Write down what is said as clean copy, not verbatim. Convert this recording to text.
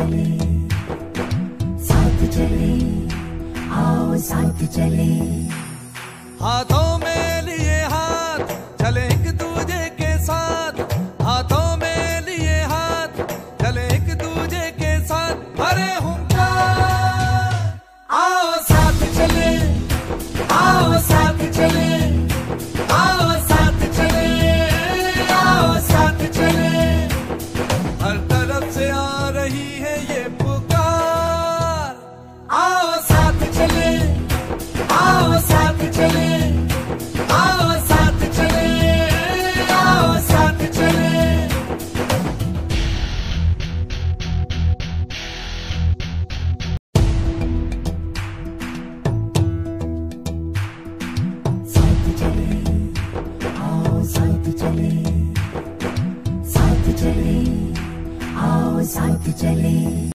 चले, साथ चले, आओ साथ चले। हाथों में लिए हाथ चले एक दूजे के साथ, हाथों में लिए हाथ चले एक दूजे के साथ। भरे हुंकार आओ साथ चले, आओ साथ चले, आओ साथ चले, आओ साथ चले। हर तरफ से आ रही है ये पुकार, आओ साथ चले, आओ साथ चले, आओ साथ चले, आओ साथ चले। साथ चले, आओ साथ चले, साथ चले, आओ साथ चले।